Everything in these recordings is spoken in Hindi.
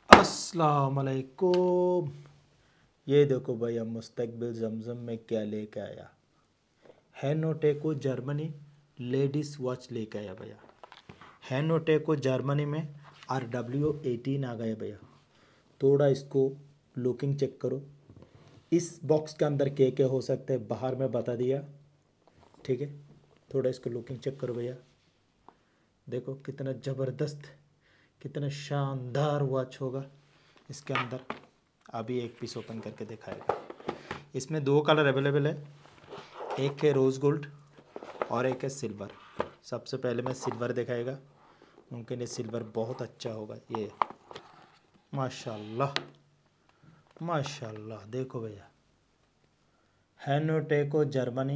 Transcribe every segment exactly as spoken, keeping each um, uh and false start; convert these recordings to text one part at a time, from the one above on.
अस्सलाम वालेकुम। ये देखो भैया मुस्तकबिल जमजम में क्या लेके आया। हैनोटेको जर्मनी लेडीज़ वॉच लेके आया भैया। हैनोटेको जर्मनी में आर डब्ल्यू एटीन आ गया भैया। थोड़ा इसको लुकिंग चेक करो। इस बॉक्स के अंदर क्या क्या हो सकते हैं बाहर में बता दिया, ठीक है। थोड़ा इसको लुकिंग चेक करो भैया। देखो कितना ज़बरदस्त, कितना शानदार वॉच होगा इसके अंदर। अभी एक पीस ओपन करके दिखाएगा। इसमें दो कलर अवेलेबल है, एक है रोज़ गोल्ड और एक है सिल्वर। सबसे पहले मैं सिल्वर दिखाएगा, मुमकिन ये सिल्वर बहुत अच्छा होगा। ये माशाल्लाह माशाल्लाह, देखो भैया हैनोटेको जर्मनी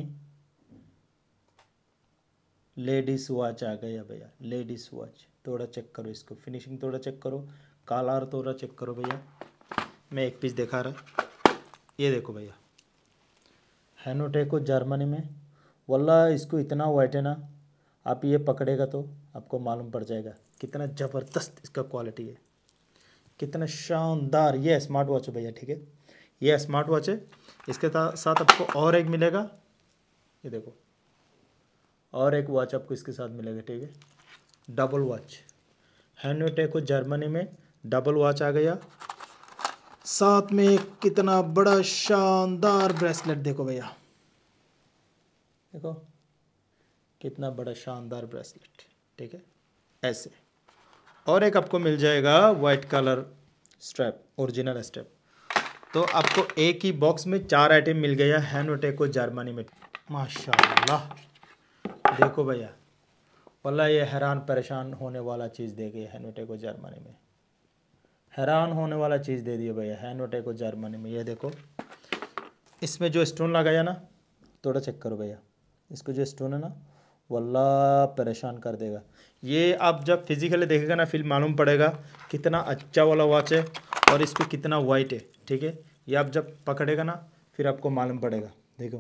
लेडीज़ वॉच आ गया भैया। लेडीज़ वॉच थोड़ा चेक करो, इसको फिनिशिंग थोड़ा चेक करो, कलर थोड़ा चेक करो भैया। मैं एक पीस दिखा रहा, ये देखो भैया हैनोटेको जर्मनी में। वल्लाह इसको इतना वाइट है ना, आप ये पकड़ेगा तो आपको मालूम पड़ जाएगा कितना ज़बरदस्त इसका क्वालिटी है, कितना शानदार। ये स्मार्ट वॉच है भैया, ठीक है। ये स्मार्ट वॉच है। इसके साथ आपको और एक मिलेगा, ये देखो और एक वॉच आपको इसके साथ मिलेगा, ठीक है। डबल वॉच हैनोटेको जर्मनी में डबल वॉच आ गया। साथ में एक कितना बड़ा शानदार ब्रेसलेट, देखो भैया, देखो कितना बड़ा शानदार ब्रेसलेट, ठीक है ऐसे। और एक आपको मिल जाएगा white colour strap, original strap. तो आपको एक ही बॉक्स में चार आइटम मिल गया हैनोटेको जर्मनी में। माशाल्लाह, देखो भैया वल्लाह ये हैरान परेशान होने वाला चीज़ दे गई हैनोटेको जर्मनी में। हैरान होने वाला चीज़ दे दिया भैया हैनोटेको जर्मनी में। ये देखो इसमें जो स्टोन लगाया ना, थोड़ा चेक करो भैया, इसको जो स्टोन है ना वल्लाह परेशान कर देगा। ये आप जब फिजिकली देखेगा ना फिर मालूम पड़ेगा कितना अच्छा वाला वॉच है और इस पर कितना वाइट है, ठीक है। ये आप जब पकड़ेगा ना फिर आपको मालूम पड़ेगा। देखो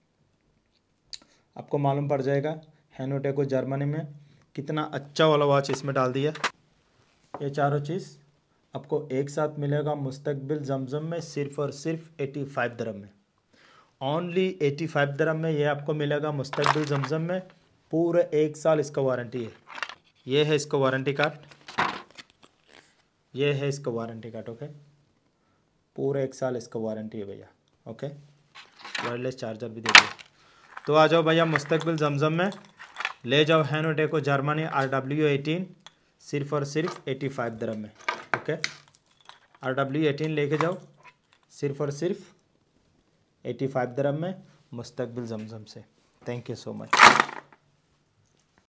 आपको मालूम पड़ जाएगा हैनोटेको जर्मनी में कितना अच्छा वाला वॉच इसमें डाल दिया। ये चारों चीज़ आपको एक साथ मिलेगा मुस्तकबिल जमजम में, सिर्फ और सिर्फ एटी फाइव दरम में। ओनली एटी फाइव दरम में ये आपको मिलेगा मुस्तकबिल जमजम में। पूरे एक साल इसका वारंटी है। ये है इसका वारंटी कार्ड, ये है इसका वारंटी कार्ड, ओके। पूरे एक साल इसका वारंटी है भैया, ओके। वायरलेस चार्जर भी दे दिया। तो आ जाओ भैया मुस्तकबिल जमजम में, ले जाओ हैनोटेको जर्मनी आर डब्ल्यू एटीन सिर्फ और सिर्फ एटी फाइव दरम में, ओके। आर डब्ल्यू एटीन लेके जाओ सिर्फ और सिर्फ एटी फाइव दरम में मुस्तकबिल जमजम से। Thank you so much.